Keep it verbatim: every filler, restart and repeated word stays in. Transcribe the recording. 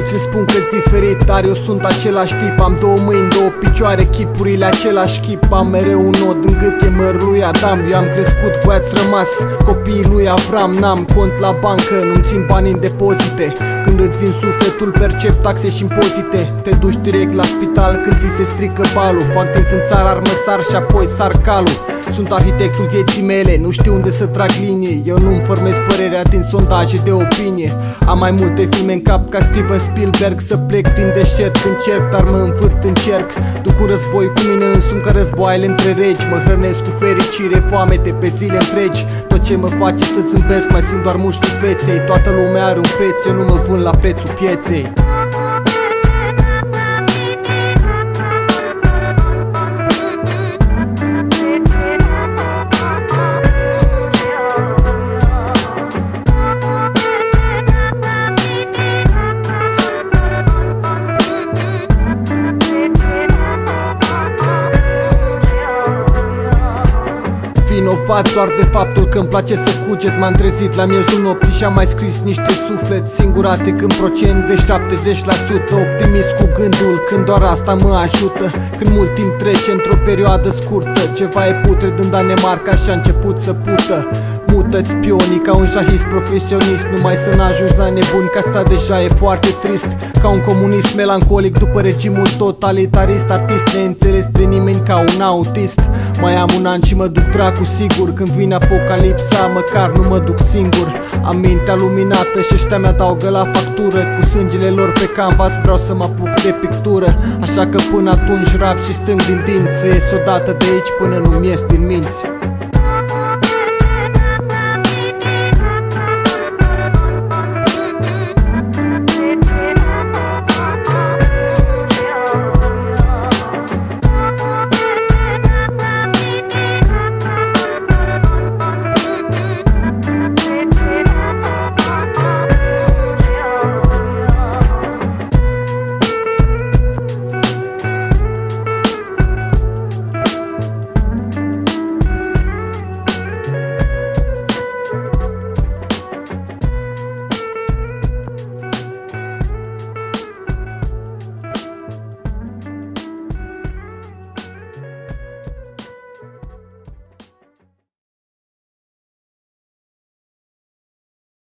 Mulți îmi spun că-s diferit, dar eu sunt același tip. Am două mâini, două picioare, chipurile același chip. Am mereu un nod în gât, e mărul lui Adam. Eu am crescut, voi ați rămas copiii lui Avram. N-am cont la bancă, nu-mi țin bani în depozite. Când îți vin sufletul, percep taxe și impozite. Te duci direct la spital când ți se strică balul. Fac dinți în țară, armă sar și apoi sar calul. Sunt arhitectul vieții mele, nu știu unde să trag linie. Eu nu-mi formez părerea din sondaje de opinie. Am mai multe filme în cap ca Steven Spielberg. Să plec din deșert, încerc, dar mă învârt în cerc. Duc un război cu mine însumi ca războaiele între regi. Mă hrănesc cu fericire, foamete pe zile întregi. Tot ce mă face să zâmbesc mai sunt doar mușchii feței. Toată lumea are un preț, eu nu mă vând la prețul pieței. Vinovat doar de faptul că îmi place să cuget. M-am trezit la miezul nopții și am mai scris niște suflet singuratic în procent de șaptezeci la sută. Optimist cu gândul când doar asta mă ajută. Când mult timp trece într-o perioadă scurtă. Ceva e putred în Danemarca și a început să pută. Mută-ți pionii ca un jahist profesionist. Numai să n-ajungi la nebuni, că asta deja e foarte trist. Ca un comunist melancolic după regimul totalitarist. Artist neînțeles de nimeni ca un autist. Mai am un an și mă duc dracu sigur. Când vine apocalipsa, măcar nu mă duc singur. Am mintea luminată și ăștia mi-adaugă la factură. Cu sângele lor pe canvas vreau să mă apuc de pictură. Așa că până atunci rap și strâng din dinți. Să ies odată de aici până nu-mi ies din minți.